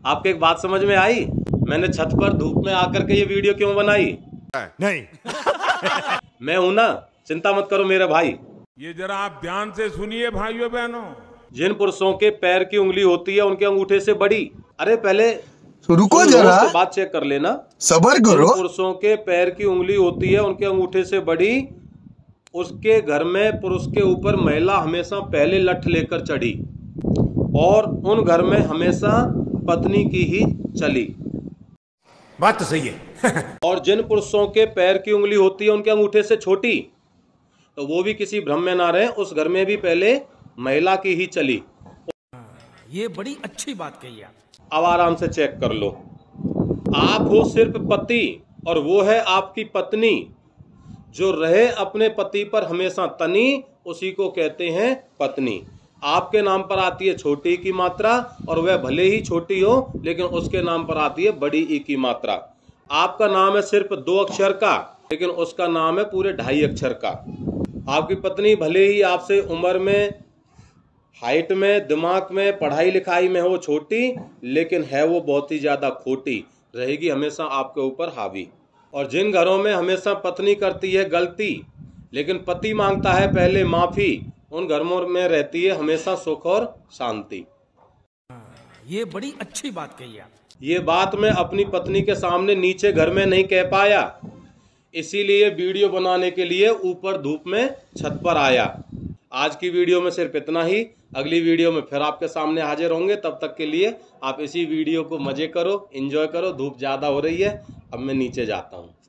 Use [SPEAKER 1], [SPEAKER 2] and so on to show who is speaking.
[SPEAKER 1] आपको एक बात समझ में आई? मैंने छत पर धूप में आकर के ये वीडियो क्यों बनाई? नहीं मैं हूं ना, चिंता मत करो मेरे भाई।
[SPEAKER 2] ये जरा आप ध्यान से सुनिए भाइयों बहनों।
[SPEAKER 1] जिन पुरुषों के पैर की उंगली होती है उनके अंगूठे से बड़ी। अरे पहले
[SPEAKER 3] रुको जरा,
[SPEAKER 1] उसके बाद चेक कर लेना।
[SPEAKER 3] सबर करो।
[SPEAKER 1] जिन पुरुषों के पैर की उंगली होती है उनके अंगूठे से बड़ी, उसके घर में पुरुष के ऊपर महिला हमेशा पहले लठ लेकर चढ़ी और उन घर में हमेशा पत्नी की ही चली।
[SPEAKER 2] बात तो सही है।
[SPEAKER 1] और जिन पुरुषों के पैर की उंगली होती है उनके अंगूठे से छोटी, तो वो भी किसी भ्रम में ना रहे, उस घर में भी पहले महिला की ही चली।
[SPEAKER 4] ये बड़ी अच्छी बात कही आप।
[SPEAKER 1] अब आराम से चेक कर लो। आप हो सिर्फ पति और वो है आपकी पत्नी। जो रहे अपने पति पर हमेशा तनी, उसी को कहते हैं पत्नी। आपके नाम पर आती है छोटी की मात्रा और वह भले ही छोटी हो लेकिन उसके नाम पर आती है बड़ी ई की मात्रा। आपका नाम है सिर्फ 2 अक्षर का लेकिन उसका नाम है पूरे 2.5 अक्षर का। आपकी पत्नी भले ही आपसे उम्र में, हाइट में, दिमाग में, पढ़ाई लिखाई में हो छोटी, लेकिन है वो बहुत ही ज्यादा खोटी, रहेगी हमेशा आपके ऊपर हावी। और जिन घरों में हमेशा पत्नी करती है गलती लेकिन पति मांगता है पहले माफी, उन घरों में रहती है हमेशा सुख और शांति।
[SPEAKER 4] ये बड़ी अच्छी बात कही आप।
[SPEAKER 1] ये बात मैं अपनी पत्नी के सामने नीचे घर में नहीं कह पाया, इसीलिए वीडियो बनाने के लिए ऊपर धूप में छत पर आया। आज की वीडियो में सिर्फ इतना ही। अगली वीडियो में फिर आपके सामने हाजिर होंगे। तब तक के लिए आप इसी वीडियो को मजे करो, एंजॉय करो। धूप ज़्यादा हो रही है, अब मैं नीचे जाता हूँ।